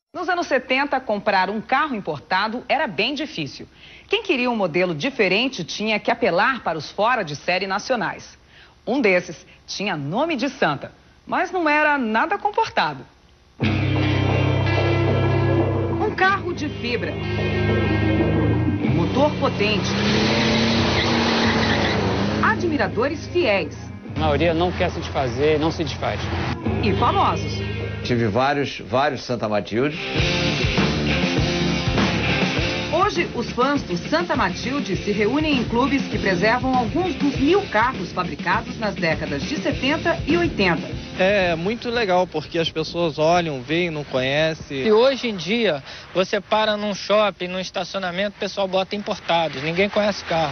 Nos anos 70, comprar um carro importado era bem difícil. Quem queria um modelo diferente tinha que apelar para os fora de série nacionais. Um desses tinha nome de santa, mas não era nada comportado. Um carro de fibra, motor potente, admiradores fiéis. A maioria não quer se desfazer, não se desfaz. E famosos. Tive vários Santa Matilde. Hoje, os fãs do Santa Matilde se reúnem em clubes que preservam alguns dos 1000 carros fabricados nas décadas de 70 e 80. É muito legal, porque as pessoas olham, veem, não conhecem. E hoje em dia, você para num shopping, num estacionamento, o pessoal bota importados, ninguém conhece carro.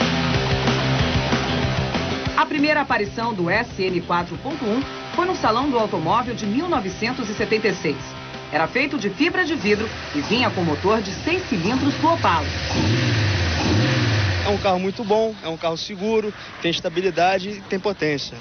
A primeira aparição do SN 4.1 foi no Salão do Automóvel de 1976. Era feito de fibra de vidro e vinha com motor de 6 cilindros do Opala. É um carro muito bom, é um carro seguro, tem estabilidade e tem potência.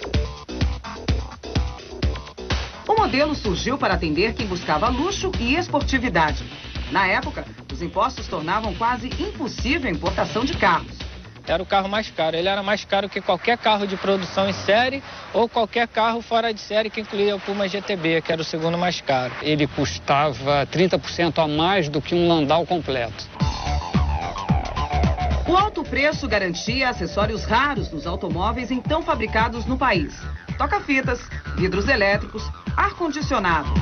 O modelo surgiu para atender quem buscava luxo e esportividade. Na época, os impostos tornavam quase impossível a importação de carros. Era o carro mais caro. Ele era mais caro que qualquer carro de produção em série ou qualquer carro fora de série que incluía o Puma GTB, que era o segundo mais caro. Ele custava 30% a mais do que um Landau completo. O alto preço garantia acessórios raros nos automóveis então fabricados no país. Toca-fitas, vidros elétricos, ar-condicionado.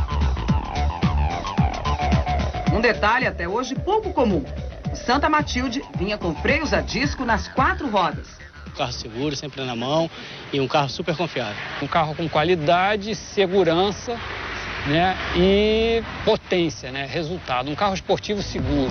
Um detalhe até hoje pouco comum. O Santa Matilde vinha com freios a disco nas 4 rodas. Um carro seguro, sempre na mão e um carro super confiável. Um carro com qualidade, segurança, né, e potência, né, resultado. Um carro esportivo seguro.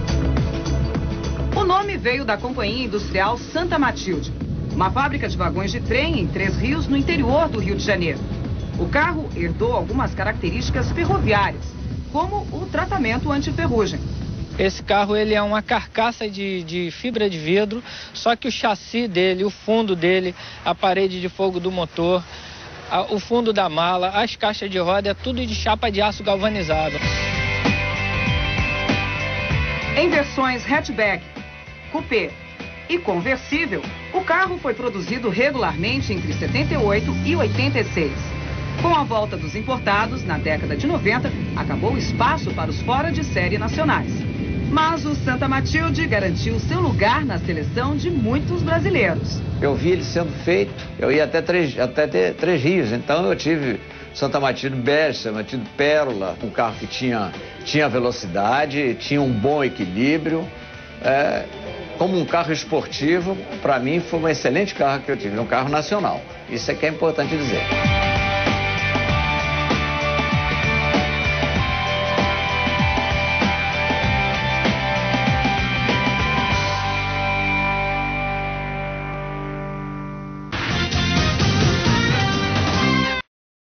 O nome veio da Companhia Industrial Santa Matilde, uma fábrica de vagões de trem em Três Rios, no interior do Rio de Janeiro. O carro herdou algumas características ferroviárias, como o tratamento anti-ferrugem. Esse carro ele é uma carcaça de fibra de vidro, só que o chassi dele, o fundo dele, a parede de fogo do motor, o fundo da mala, as caixas de roda, é tudo de chapa de aço galvanizado. Em versões hatchback, coupé e conversível, o carro foi produzido regularmente entre 78 e 86. Com a volta dos importados, na década de 90, acabou o espaço para os fora de série nacionais. Mas o Santa Matilde garantiu seu lugar na seleção de muitos brasileiros. Eu vi ele sendo feito, eu ia até Três Rios, então eu tive Santa Matilde Bege, Santa Matilde Pérola, um carro que tinha velocidade, tinha um bom equilíbrio. Como um carro esportivo, para mim foi um excelente carro que eu tive, um carro nacional. Isso é que é importante dizer.